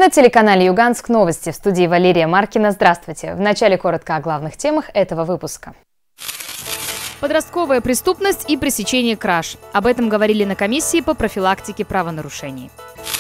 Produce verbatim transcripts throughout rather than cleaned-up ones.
На телеканале «Юганск» новости. В студии Валерия Маркина. Здравствуйте. Вначале коротко о главных темах этого выпуска. Подростковая преступность и пресечение краж. Об этом говорили на комиссии по профилактике правонарушений.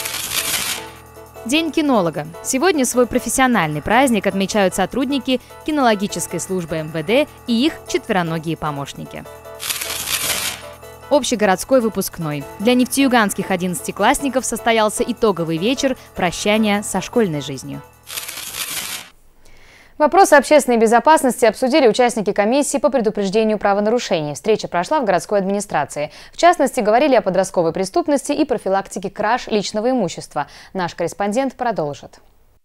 День кинолога. Сегодня свой профессиональный праздник отмечают сотрудники кинологической службы эм вэ дэ и их четвероногие помощники. Общегородской выпускной. Для нефтеюганских одиннадцатиклассников состоялся итоговый вечер прощания со школьной жизнью. Вопросы общественной безопасности обсудили участники комиссии по предупреждению правонарушений. Встреча прошла в городской администрации. В частности, говорили о подростковой преступности и профилактике краж личного имущества. Наш корреспондент продолжит.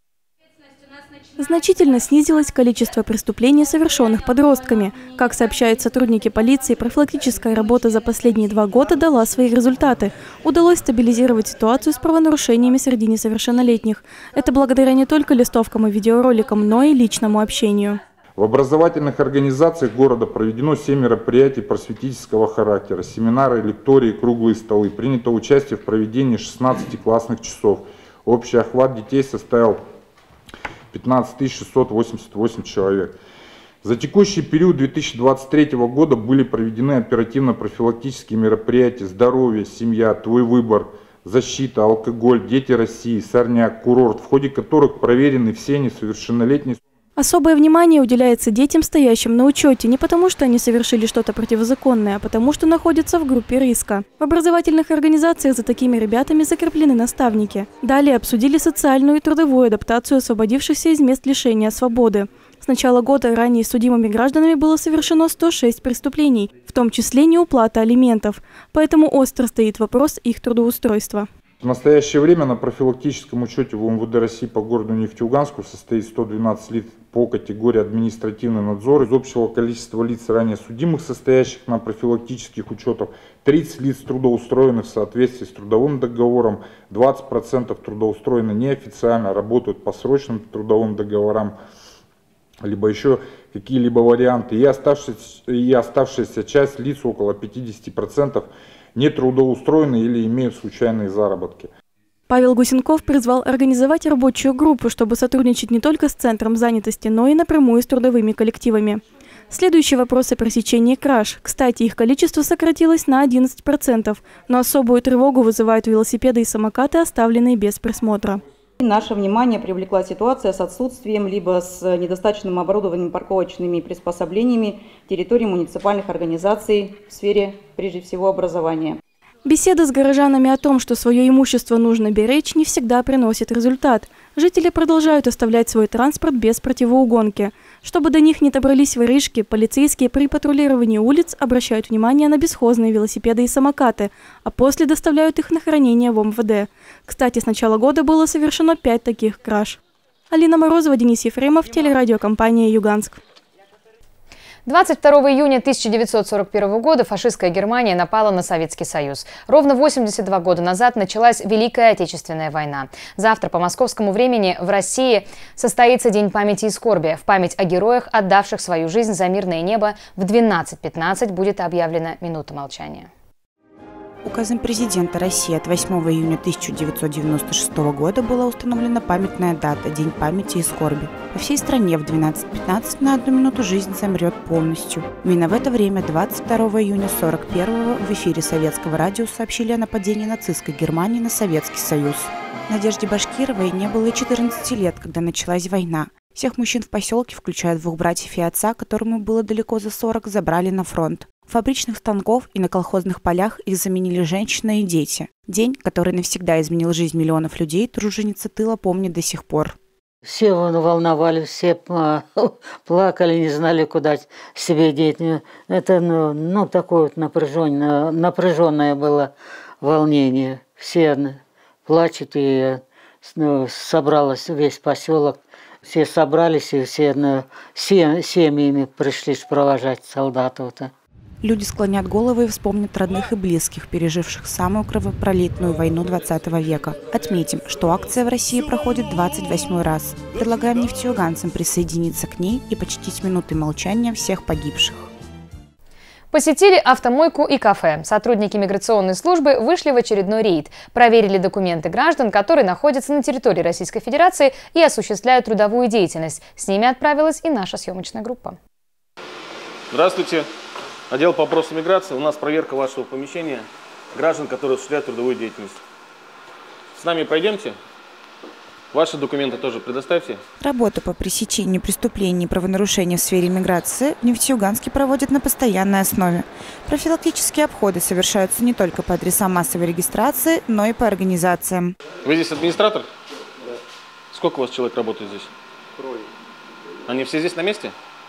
Значительно снизилось количество преступлений, совершенных подростками. Как сообщают сотрудники полиции, профилактическая работа за последние два года дала свои результаты. Удалось стабилизировать ситуацию с правонарушениями среди несовершеннолетних. Это благодаря не только листовкам и видеороликам, но и личному общению. В образовательных организациях города проведено семь мероприятий просветительского характера, семинары, лектории, круглые столы. Принято участие в проведении шестнадцати классных часов. Общий охват детей составил пятнадцать тысяч шестьсот восемьдесят восемь человек. За текущий период две тысячи двадцать третьего года были проведены оперативно-профилактические мероприятия «Здоровье», «Семья», «Твой выбор», «Защита», «Алкоголь», «Дети России», «Сорняк», «Курорт», в ходе которых проверены все несовершеннолетние. Особое внимание уделяется детям, стоящим на учете, не потому что они совершили что-то противозаконное, а потому что находятся в группе риска. В образовательных организациях за такими ребятами закреплены наставники. Далее обсудили социальную и трудовую адаптацию освободившихся из мест лишения свободы. С начала года ранее судимыми гражданами было совершено сто шесть преступлений, в том числе неуплата алиментов. Поэтому остро стоит вопрос их трудоустройства. В настоящее время на профилактическом учете в эм вэ дэ России по городу Нефтеюганску состоит сто двенадцать лиц по категории административный надзор. Из общего количества лиц ранее судимых, состоящих на профилактических учетах, тридцать лиц трудоустроены в соответствии с трудовым договором, двадцать процентов трудоустроены неофициально, работают по срочным трудовым договорам, либо еще какие-либо варианты. И оставшаяся, и оставшаяся часть лиц, около пятидесяти процентов, не трудоустроены или имеют случайные заработки. Павел Гусенков призвал организовать рабочую группу, чтобы сотрудничать не только с Центром занятости, но и напрямую с трудовыми коллективами. Следующий вопрос о пресечении краж. Кстати, их количество сократилось на одиннадцать процентов, но особую тревогу вызывают велосипеды и самокаты, оставленные без присмотра. Наше внимание привлекла ситуация с отсутствием либо с недостаточным оборудованием парковочными приспособлениями территории муниципальных организаций в сфере, прежде всего, образования. Беседа с горожанами о том, что свое имущество нужно беречь, не всегда приносит результат. Жители продолжают оставлять свой транспорт без противоугонки. Чтобы до них не добрались воришки, полицейские при патрулировании улиц обращают внимание на бесхозные велосипеды и самокаты, а после доставляют их на хранение в эм вэ дэ. Кстати, с начала года было совершено пять таких краж. Алина Морозова, Денис Ефремов, телерадиокомпания «Юганск». двадцать второго июня тысяча девятьсот сорок первого года фашистская Германия напала на Советский Союз. Ровно восемьдесят два года назад началась Великая Отечественная война. Завтра по московскому времени в России состоится День памяти и скорби. В память о героях, отдавших свою жизнь за мирное небо, в двенадцать пятнадцать будет объявлена минута молчания. Указом президента России от восьмого июня тысяча девятьсот девяносто шестого года была установлена памятная дата – День памяти и скорби. По всей стране в двенадцать пятнадцать на одну минуту жизнь замрет полностью. Именно в это время, двадцать второго июня сорок первого, в эфире советского радио сообщили о нападении нацистской Германии на Советский Союз. Надежде Башкировой не было и четырнадцати лет, когда началась война. Всех мужчин в поселке, включая двух братьев и отца, которому было далеко за сорок, забрали на фронт. Фабричных станков и на колхозных полях их заменили женщины и дети. День, который навсегда изменил жизнь миллионов людей, труженица тыла помнит до сих пор. Все волновались, все плакали, не знали, куда себе деть. Это ну, ну, такое вот напряженное, напряженное было волнение. Все плачут, и ну, собралось весь поселок. Все собрались, и все, ну, все семьями пришли провожать солдатов-то. Люди склонят головы и вспомнят родных и близких, переживших самую кровопролитную войну двадцатого века. Отметим, что акция в России проходит двадцать восьмой раз. Предлагаем нефтеюганцам присоединиться к ней и почтить минутой молчания всех погибших. Посетили автомойку и кафе. Сотрудники миграционной службы вышли в очередной рейд. Проверили документы граждан, которые находятся на территории Российской Федерации и осуществляют трудовую деятельность. С ними отправилась и наша съемочная группа. Здравствуйте. Отдел по вопросам миграции. У нас проверка вашего помещения граждан, которые осуществляют трудовую деятельность. С нами пройдемте. Ваши документы тоже предоставьте. Работу по пресечению преступлений и правонарушений в сфере миграции в Нефтеюганске проводят на постоянной основе. Профилактические обходы совершаются не только по адресам массовой регистрации, но и по организациям. Вы здесь администратор? Да. Сколько у вас человек работает здесь? Трое. Они все здесь на месте?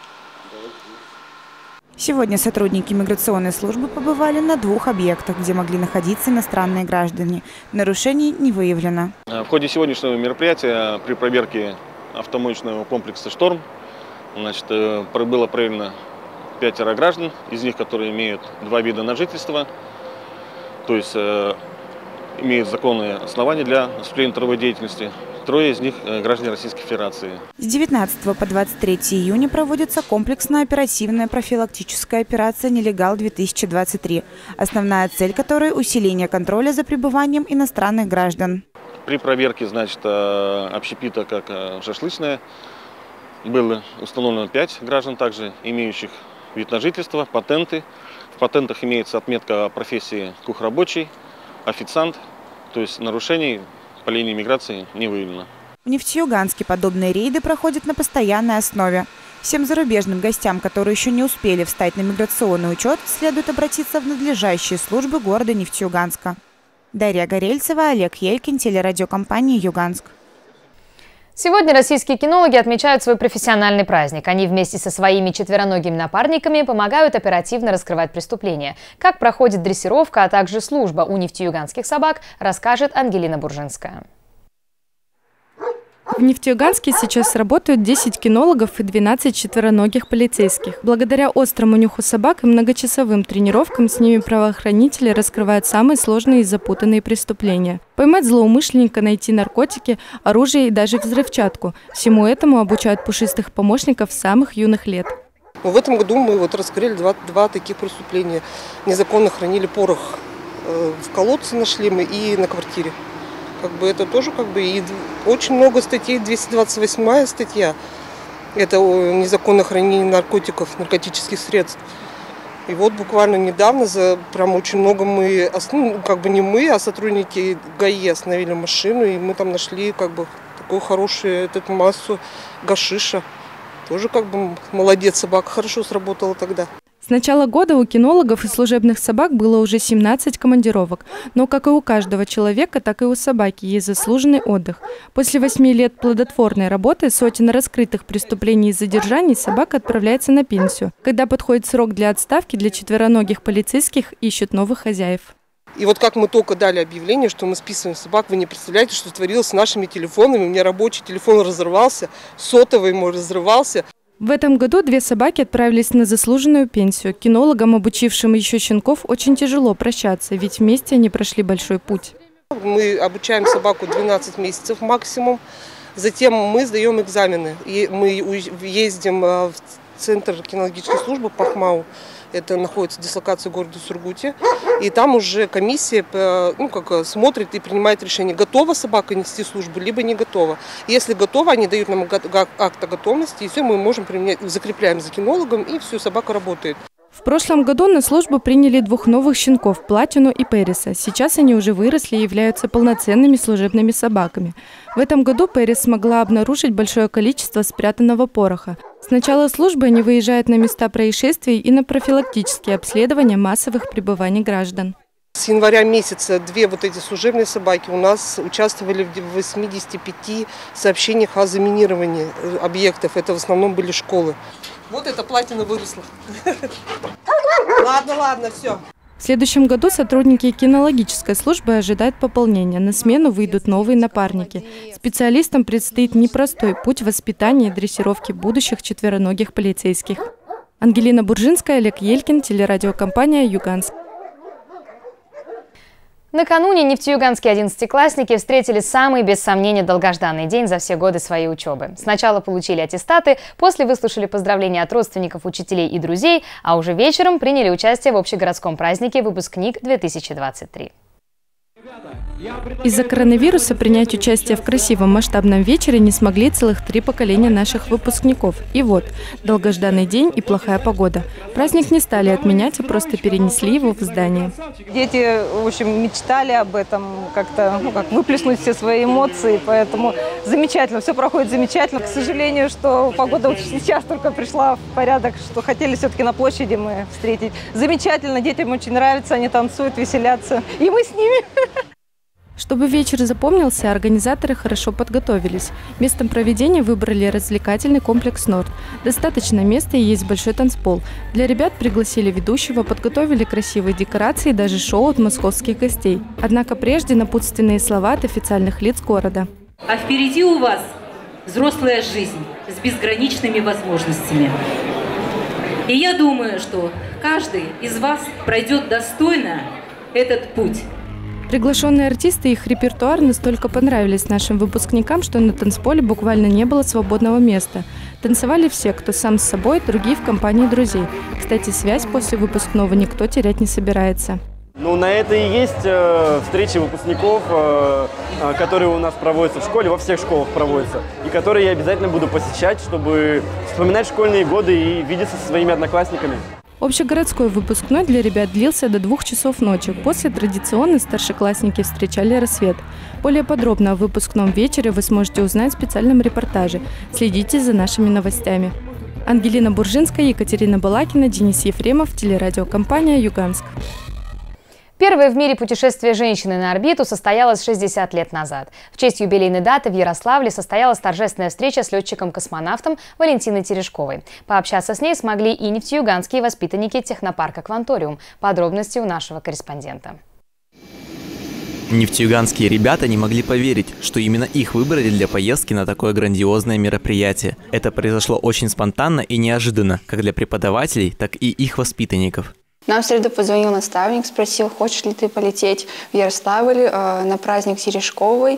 Сегодня сотрудники миграционной службы побывали на двух объектах, где могли находиться иностранные граждане. Нарушений не выявлено. В ходе сегодняшнего мероприятия при проверке автомоечного комплекса «Шторм» значит, было проверено пятеро граждан, из них, которые имеют два вида на жительство, то есть э, имеют законные основания для осуществления трудовой деятельности. Трое из них граждане Российской Федерации. С девятнадцатого по двадцать третье июня проводится комплексная оперативная профилактическая операция «Нелегал-две тысячи двадцать три», основная цель которой – усиление контроля за пребыванием иностранных граждан. При проверке, значит, общепита как шашлычная было установлено пять граждан, также имеющих вид на жительство, патенты. В патентах имеется отметка о профессии кухрабочий, официант, то есть нарушений по линии миграции не выявлено. В Нефтеюганске подобные рейды проходят на постоянной основе. Всем зарубежным гостям, которые еще не успели встать на миграционный учет, следует обратиться в надлежащие службы города Нефтеюганска. Дарья Горельцева, Олег Елькин, телерадиокомпания «Юганск». Сегодня российские кинологи отмечают свой профессиональный праздник. Они вместе со своими четвероногими напарниками помогают оперативно раскрывать преступления. Как проходит дрессировка, а также служба у нефтеюганских собак, расскажет Ангелина Буржинская. В Нефтеюганске сейчас работают десять кинологов и двенадцать четвероногих полицейских. Благодаря острому нюху собак и многочасовым тренировкам с ними правоохранители раскрывают самые сложные и запутанные преступления. Поймать злоумышленника, найти наркотики, оружие и даже взрывчатку. Всему этому обучают пушистых помощников с самых юных лет. В этом году мы вот раскрыли два, два таких преступления. Незаконно хранили порох в колодце, нашли мы, и на квартире. Как бы это тоже как бы и очень много статей, двести двадцать восьмая статья, это незаконное хранение наркотиков, наркотических средств. И вот буквально недавно, за прям очень много мы, ну, как бы не мы, а сотрудники ГАИ остановили машину, и мы там нашли как бы такую хорошую эту массу гашиша. Тоже как бы молодец, собака хорошо сработала тогда. С начала года у кинологов и служебных собак было уже семнадцать командировок. Но как и у каждого человека, так и у собаки есть заслуженный отдых. После восьми лет плодотворной работы, сотен раскрытых преступлений и задержаний, собака отправляется на пенсию. Когда подходит срок для отставки, для четвероногих полицейских ищут новых хозяев. И вот как мы только дали объявление, что мы списываем собак, вы не представляете, что творилось с нашими телефонами. У меня рабочий телефон разрывался, сотовый мой разрывался. В этом году две собаки отправились на заслуженную пенсию. Кинологам, обучившим еще щенков, очень тяжело прощаться, ведь вместе они прошли большой путь. Мы обучаем собаку двенадцать месяцев максимум, затем мы сдаем экзамены. И мы ездим в центр кинологической службы Пахмау, это находится дислокация города Сургуте, и там уже комиссия ну, как, смотрит и принимает решение, готова собака нести службу, либо не готова. Если готова, они дают нам акт о готовности, и все, мы можем применять, закрепляем за кинологом, и все, собака работает. В прошлом году на службу приняли двух новых щенков – Платину и Переса. Сейчас они уже выросли и являются полноценными служебными собаками. В этом году Перес смогла обнаружить большое количество спрятанного пороха. С начала службы они выезжают на места происшествий и на профилактические обследования массовых пребываний граждан. С января месяца две вот эти служебные собаки у нас участвовали в восьмидесяти пяти сообщениях о заминировании объектов. Это в основном были школы. Вот эта Платина выросла. Ладно, ладно, все. В следующем году сотрудники кинологической службы ожидают пополнения. На смену выйдут новые напарники. Специалистам предстоит непростой путь воспитания и дрессировки будущих четвероногих полицейских. Ангелина Буржинская, Олег Елькин, телерадиокомпания «Юганск». Накануне нефтеюганские одиннадцатиклассники встретили самый, без сомнения, долгожданный день за все годы своей учебы. Сначала получили аттестаты, после выслушали поздравления от родственников, учителей и друзей, а уже вечером приняли участие в общегородском празднике «Выпускник две тысячи двадцать три». Из-за коронавируса принять участие в красивом масштабном вечере не смогли целых три поколения наших выпускников. И вот, долгожданный день и плохая погода. Праздник не стали отменять, а просто перенесли его в здание. Дети, в общем, мечтали об этом, как-то, ну, как выплеснуть все свои эмоции, поэтому замечательно, все проходит замечательно. К сожалению, что погода вот сейчас только пришла в порядок, что хотели все-таки на площади мы встретить. Замечательно, детям очень нравится, они танцуют, веселятся, и мы с ними. Чтобы вечер запомнился, организаторы хорошо подготовились. Местом проведения выбрали развлекательный комплекс «Норд». Достаточно места и есть большой танцпол. Для ребят пригласили ведущего, подготовили красивые декорации и даже шоу от московских гостей. Однако прежде напутственные слова от официальных лиц города. А впереди у вас взрослая жизнь с безграничными возможностями. И я думаю, что каждый из вас пройдет достойно этот путь. Приглашенные артисты и их репертуар настолько понравились нашим выпускникам, что на танцполе буквально не было свободного места. Танцевали все, кто сам с собой, другие в компании друзей. Кстати, связь после выпускного никто терять не собирается. Ну, на это и есть э, встречи выпускников, э, э, которые у нас проводятся в школе, во всех школах проводятся, и которые я обязательно буду посещать, чтобы вспоминать школьные годы и видеться со своими одноклассниками. Общегородской выпускной для ребят длился до двух часов ночи. После традиционно старшеклассники встречали рассвет. Более подробно о выпускном вечере вы сможете узнать в специальном репортаже. Следите за нашими новостями. Ангелина Буржинская, Екатерина Балакина, Денис Ефремов, телерадиокомпания «Юганск». Первое в мире путешествие женщины на орбиту состоялось шестьдесят лет назад. В честь юбилейной даты в Ярославле состоялась торжественная встреча с летчиком-космонавтом Валентиной Терешковой. Пообщаться с ней смогли и нефтеюганские воспитанники технопарка «Кванториум». Подробности у нашего корреспондента. Нефтеюганские ребята не могли поверить, что именно их выбрали для поездки на такое грандиозное мероприятие. Это произошло очень спонтанно и неожиданно, как для преподавателей, так и их воспитанников. Нам в среду позвонил наставник, спросил, хочешь ли ты полететь в Ярославль э, на праздник Терешковой.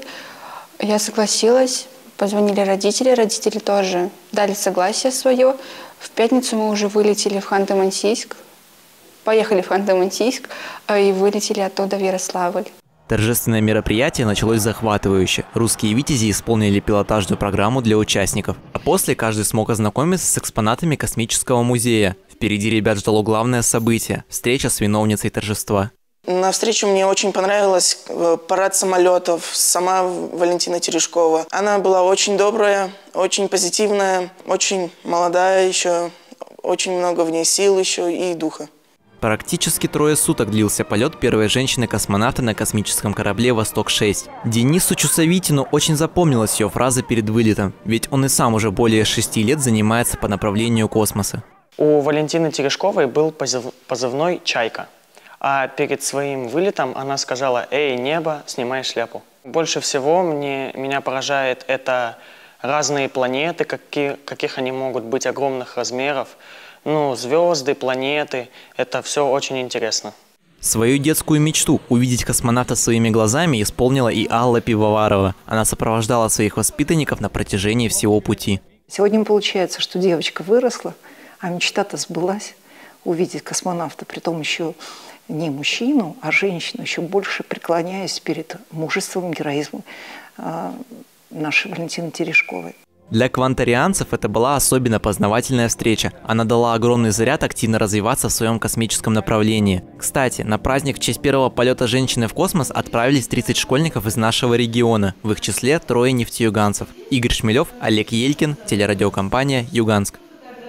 Я согласилась, позвонили родители, родители тоже дали согласие свое. В пятницу мы уже вылетели в Ханты-Мансийск, поехали в Ханты-Мансийск э, и вылетели оттуда в Ярославль. Торжественное мероприятие началось захватывающе. Русские витязи исполнили пилотажную программу для участников. А после каждый смог ознакомиться с экспонатами космического музея. Впереди ребят ждало главное событие – встреча с виновницей торжества. На встречу мне очень понравилось парад самолетов, сама Валентина Терешкова. Она была очень добрая, очень позитивная, очень молодая еще, очень много в ней сил еще и духа. Практически трое суток длился полет первой женщины-космонавта на космическом корабле «Восток шесть». Денису Чусовитину очень запомнилась ее фраза перед вылетом, ведь он и сам уже более шести лет занимается по направлению космоса. У Валентины Терешковой был позыв... позывной «Чайка», а перед своим вылетом она сказала: «Эй, небо, снимай шляпу». Больше всего мне... меня поражает это разные планеты, какие... каких они могут быть огромных размеров. Ну, звезды, планеты, это все очень интересно. Свою детскую мечту увидеть космонавта своими глазами исполнила и Алла Пивоварова. Она сопровождала своих воспитанников на протяжении всего пути. Сегодня получается, что девочка выросла, а мечта-то сбылась. Увидеть космонавта, притом еще не мужчину, а женщину, еще больше преклоняясь перед мужеством, героизмом э, нашей Валентины Терешковой. Для кванторианцев это была особенно познавательная встреча. Она дала огромный заряд активно развиваться в своем космическом направлении. Кстати, на праздник в честь первого полета женщины в космос отправились тридцать школьников из нашего региона. В их числе трое нефтеюганцев. Игорь Шмелев, Олег Елькин, телерадиокомпания «Юганск».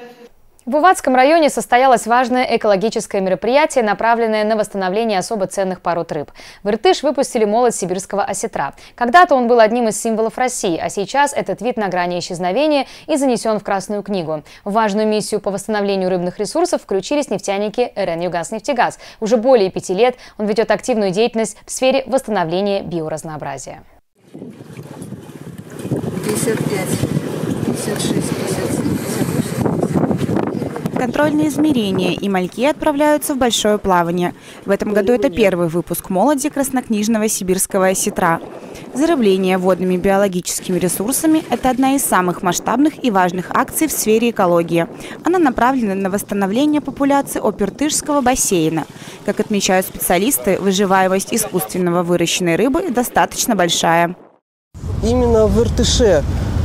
В Уватском районе состоялось важное экологическое мероприятие, направленное на восстановление особо ценных пород рыб. В Иртыш выпустили молот сибирского осетра. Когда-то он был одним из символов России, а сейчас этот вид на грани исчезновения и занесен в Красную книгу. В важную миссию по восстановлению рыбных ресурсов включились нефтяники эр эн «Юганск-Нефтегаз». Уже более пяти лет он ведет активную деятельность в сфере восстановления биоразнообразия. пятьдесят пять, пятьдесят шесть, пятьдесят семь, пятьдесят восемь. контрольные измерения, и мальки отправляются в большое плавание. В этом году это первый выпуск молоди краснокнижного сибирского осетра. Зарыбление водными биологическими ресурсами – это одна из самых масштабных и важных акций в сфере экологии. Она направлена на восстановление популяции опертышского бассейна. Как отмечают специалисты, выживаемость искусственно выращенной рыбы достаточно большая. Именно в Иртыше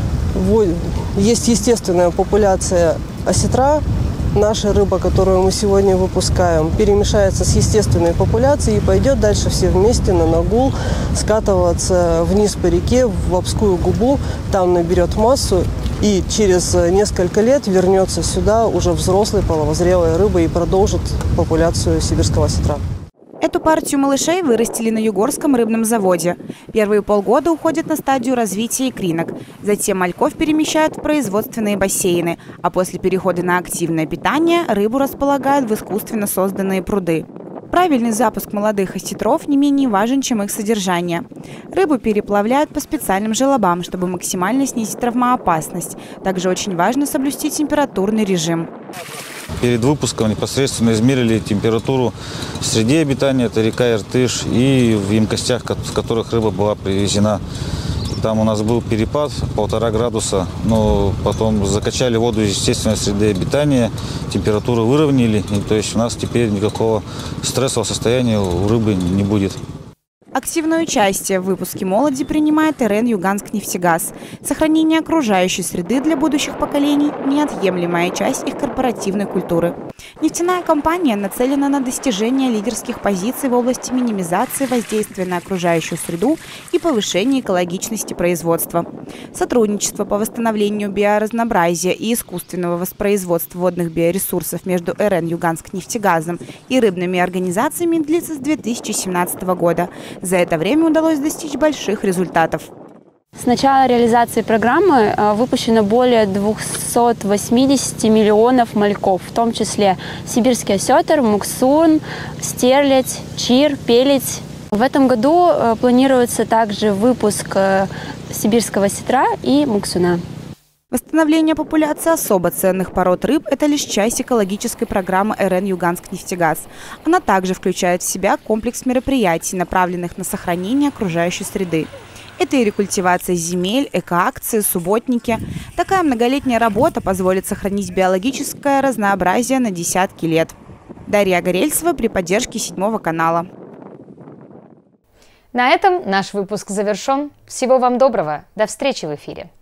есть естественная популяция осетра. Наша рыба, которую мы сегодня выпускаем, перемешается с естественной популяцией и пойдет дальше все вместе на нагул скатываться вниз по реке в Обскую губу. Там наберет массу и через несколько лет вернется сюда уже взрослой половозрелой рыбой и продолжит популяцию сибирского осетра. Эту партию малышей вырастили на Югорском рыбном заводе. Первые полгода уходят на стадию развития икринок. Затем мальков перемещают в производственные бассейны, а после перехода на активное питание рыбу располагают в искусственно созданные пруды. Правильный запуск молодых осетров не менее важен, чем их содержание. Рыбу переплавляют по специальным желобам, чтобы максимально снизить травмоопасность. Также очень важно соблюсти температурный режим. Перед выпуском непосредственно измерили температуру в среде обитания, это река Иртыш, и в емкостях, в которых рыба была привезена. Там у нас был перепад полтора градуса, но потом закачали воду из естественной среды обитания, температуру выровняли, и то есть у нас теперь никакого стрессового состояния у рыбы не будет. Активное участие в выпуске молоди принимает РЭН «Юганск-нефтегаз». Сохранение окружающей среды для будущих поколений – неотъемлемая часть их корпоративной культуры. Нефтяная компания нацелена на достижение лидерских позиций в области минимизации воздействия на окружающую среду и повышения экологичности производства. Сотрудничество по восстановлению биоразнообразия и искусственного воспроизводства водных биоресурсов между РЭН «Юганск-нефтегазом» и рыбными организациями длится с две тысячи семнадцатого года. За это время удалось достичь больших результатов. С начала реализации программы выпущено более двухсот восьмидесяти миллионов мальков, в том числе сибирский осетр, муксун, стерлядь, чир, пеледь. В этом году планируется также выпуск сибирского осетра и муксуна. Восстановление популяции особо ценных пород рыб – это лишь часть экологической программы РЭН «Юганск-нефтегаз». Она также включает в себя комплекс мероприятий, направленных на сохранение окружающей среды. Это и рекультивация земель, экоакции, субботники. Такая многолетняя работа позволит сохранить биологическое разнообразие на десятки лет. Дарья Горельцева при поддержке седьмого канала. На этом наш выпуск завершен. Всего вам доброго. До встречи в эфире.